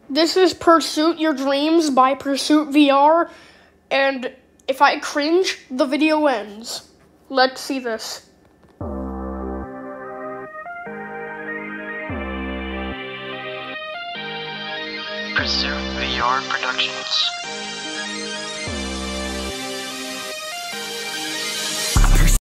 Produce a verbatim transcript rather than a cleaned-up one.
This is Pursuit Your Dreams by Pursuit V R, and if I cringe, the video ends. Let's see this. Pursuit V R Productions.